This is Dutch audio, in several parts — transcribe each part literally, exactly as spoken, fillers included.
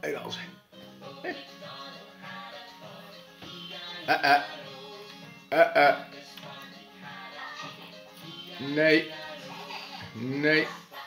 En als. Uh, uh. Uh, uh. Nee. Nee.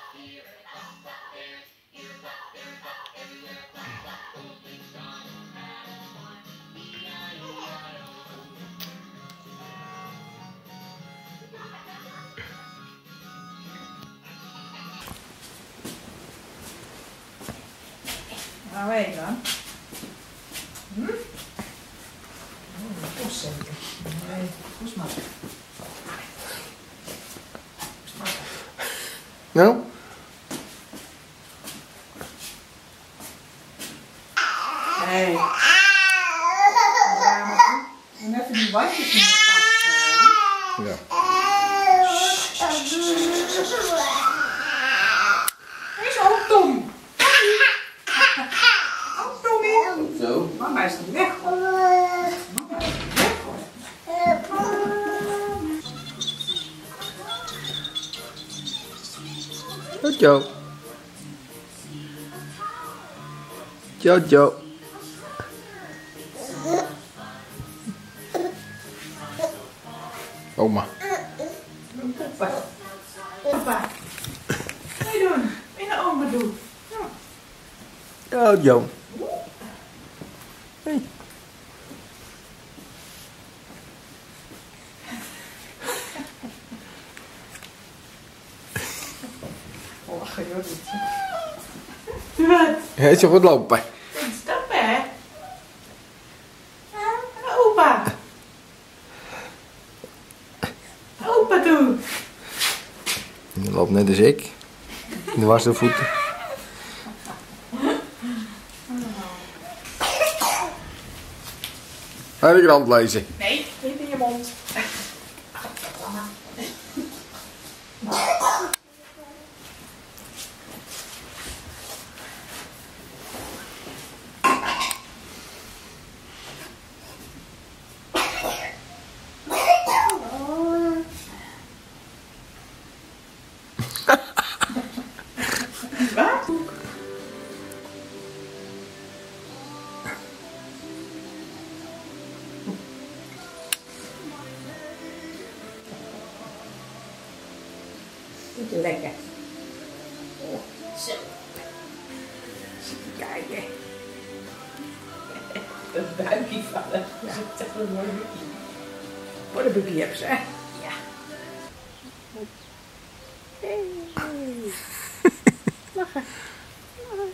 Waar ben je dan? Hm? Oh, dat is zeker. Nee, hoe smaakt het? Nou? Nee. En even die wasjes in de pas. Ja. Hij is ook Tom. Ook Tommy. Zo. Mama is niet weg hoor. Mama is niet weg hoor. Jojo. Jojo. Oma. Papa. Papa. Wat je doen? Wat je naar oma doen? Ja. Jojo. Hey. Oh, lachen joh. Doe wat? Hij is zo goed lopen. Stappen hè? Opa. Opa doe. Je loopt net als ik. De was de voeten. Ga de krant lezen. Nee, niet in je mond. Wat? Lekker. Oh, zo. Even kijken. Een buikje vallen. Ja. Dat is echt een mooi buikje. Voor de buikje heb ze, hè? Ja. Hey. Lachen. Lachen.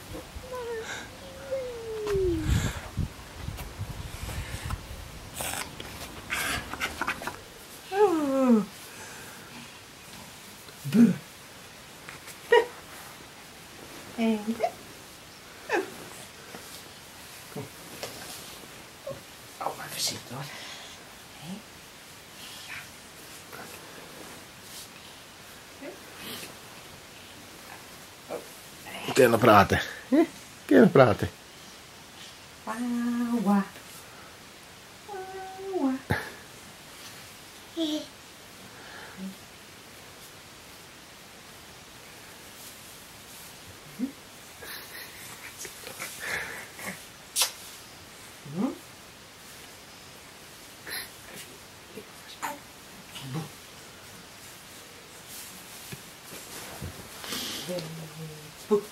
Oh. Buh. Buh. En buh. Kom. Oh, maar voorzichtig hoor. Hé. Ja. Oh. We kunnen praten. We kunnen praten. Wauw. Wauw. Boek.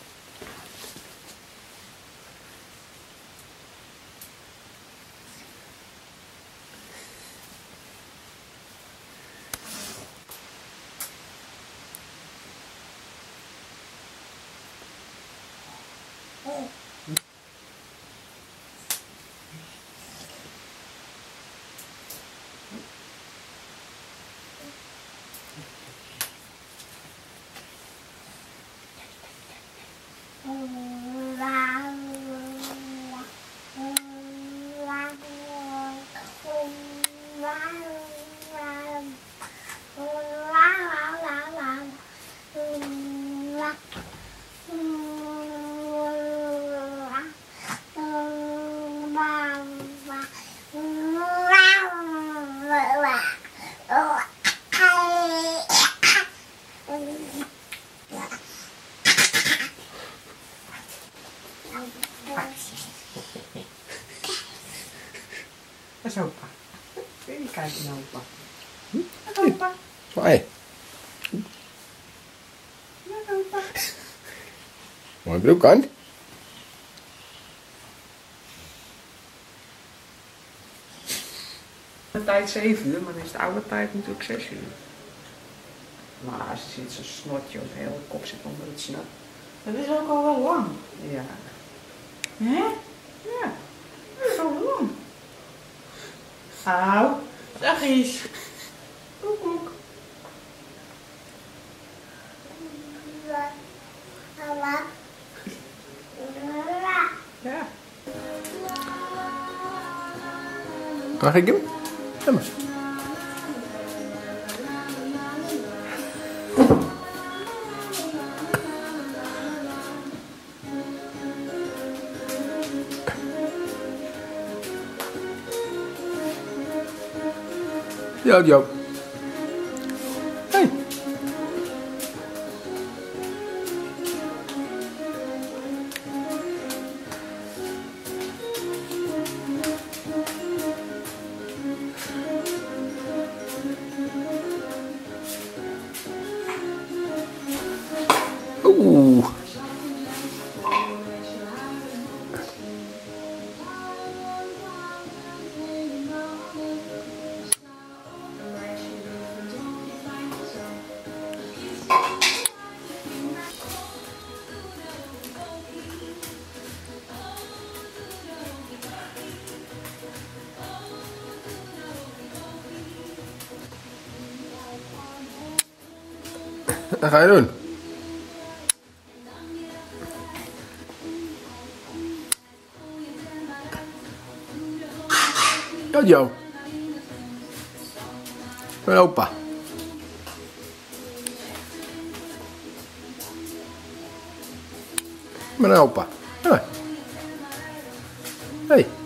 Thanks. eens opa. Wil je kijken naar opa? Naar opa. Zwaai. Naar opa. Mooi broek aan. De tijd zeven uur, maar dan is de oude tijd natuurlijk zes uur. Maar ze zit zo'n snotje op, de hele kop zit onder het snot. Dat is ook al wel lang. Ja. Hè? Ja. Dat is al wel lang. Auw. Dag eens. Koek, koek. Ja. Mag ik hem? Ja, maar. Jojo. Hey. Oeh. Wat ga je doen? Jojo. Mijn opa. Mijn opa. Hey. Hey.